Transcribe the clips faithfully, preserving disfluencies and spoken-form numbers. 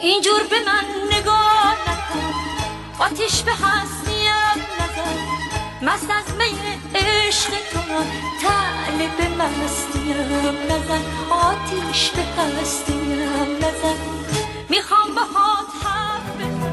اینجور به من نگاه نکن، آتیش به هستیم نزن، مست از می عشق تو طالب مستیم نزن، آتیش به هستیم نزن، میخوام باهات حرف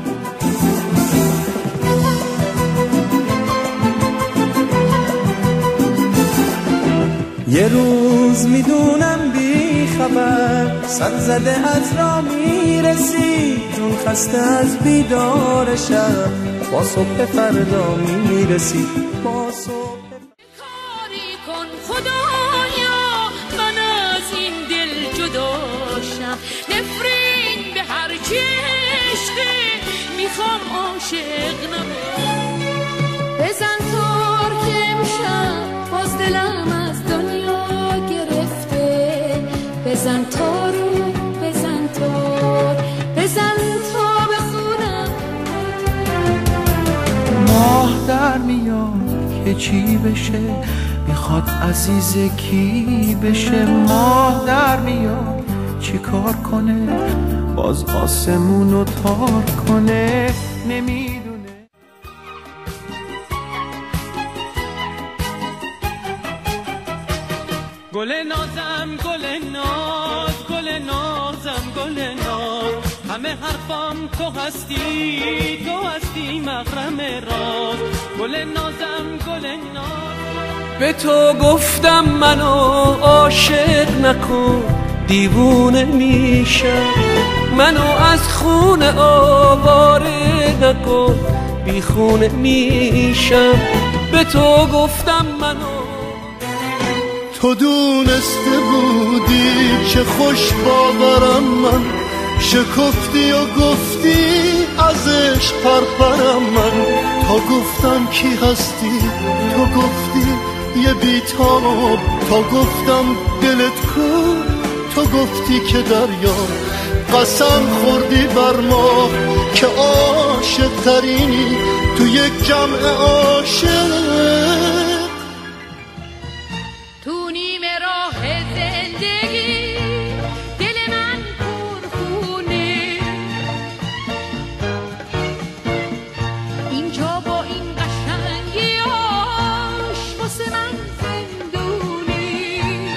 یه روز میدونم بی خبر سر زده از را میرسی، جون خسته از بیدار شب با صبح فردا میرسی، با صبح کاری کن خدایا من از این دل جداشم، نفرین به هر چی عشقه میخوام عاشق نباشم، بزن تار که امشب باز دلم از دنیا گرفته، بزن تارو بزن تار بزن تا بخونم. ماه در میاد که چی بشه، میخواد عزیز کی بشه، ماه در میاد چی کار کنه، باز آسمونو تار کنه، نمیدونه. گل نازم گل ناز گل نازم گل ناز، همه حرفام تو هستی تو هستی محرم راز، گل نازم گل ناز. به تو گفتم منو عاشق نکن دیوونه میشم، منو از خونه آواره نکن بی خونه میشم، به تو گفتم منو. تو دونسته بودی که خوش باورم من، شکفتی و گفتی ازش پرپرم من، تا گفتم کی هستی تو گفتی یه بیتاب، تا گفتم دلت کو تو گفتی که دریا، قسم خوردی بر ما که عاشق ترینی تو یک جمع عاشق. تو نیمه راه زندگی دل من پرخونه، اینجا با این قشنگیاش واسه من زندونی.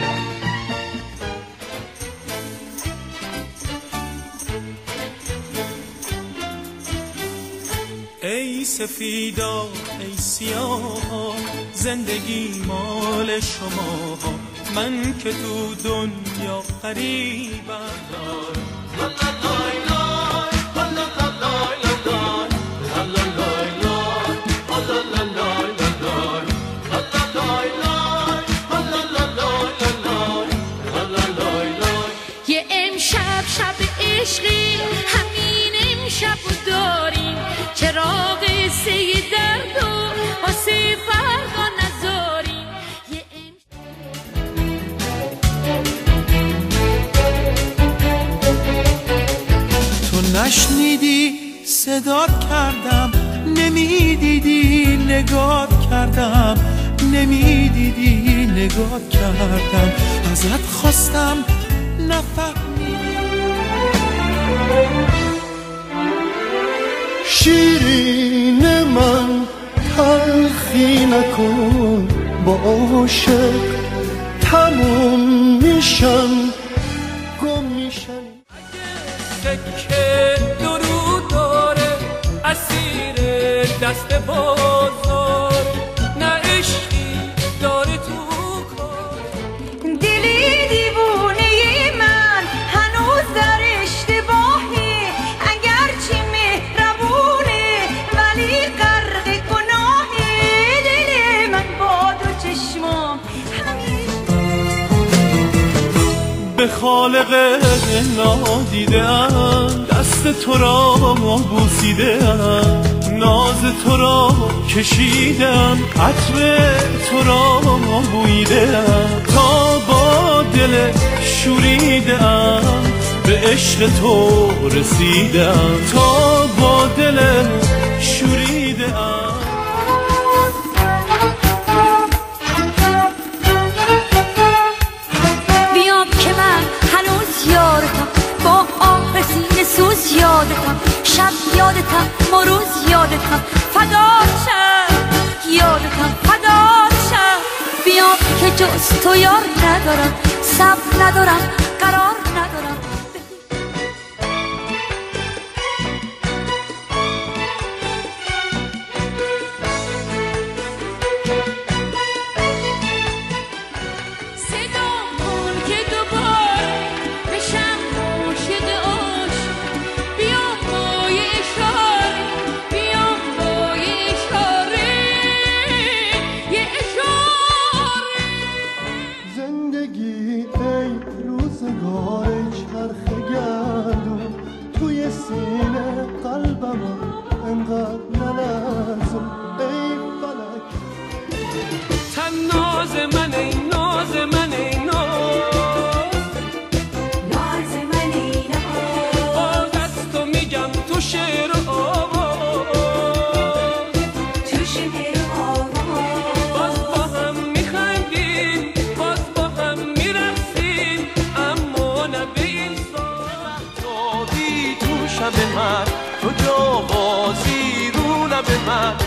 ای سفیدا ای سیاه زندگی مال شما، من که تو دنیا غریبم. یه امشب شب عشقی همین امشب داریم، چراغ سه درد و واسه فردا نذاریم. تو نشنیدی صدات کردم، نمیدیدی نگات کردم، نمیدیدی نگات کردم، ازت خواستم نفهمی. شیرین من تلخی نکن با عاشق، تموم میشن گم میشن. سکه درود داره اسیر دست بازار، نه عشقی داره تو کار. دلی دیوونه من هنوز در اشتباهی، اگرچه مهربونه ولی غرق گناهی، دل من با دو چشمام به خالق نادیده‌ام دست تو را بوسیده‌ام، ناز تو را کشیدم، عطر تو را بوییده‌ام، تا با دل شوریده‌ام به عشق تو رسیدم، تا با دل شوریده‌ام. بیام که من هنوز یارتم، با آه سینه سوز یارتم، یادتم، شب یادتم، ما روز یادتم، فداشم یادتم، فداشم. بیام که جز تو یار ندارم، صبر ندارم، قرار ندارم. تو جا بازی رو لب من